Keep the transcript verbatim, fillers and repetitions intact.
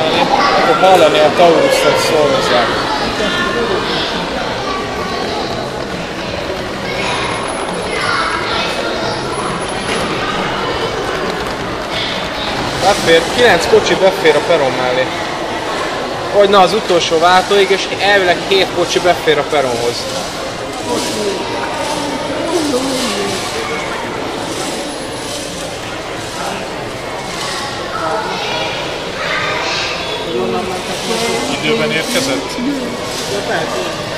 csinálni. Akkor hallani a Taurust, hogy szorozzák. Befér, kilenc kocsi befér a peron mellé. Vagy na az utolsó váltóig, és elvileg hét kocsi befér a peronhoz. Időben érkezett?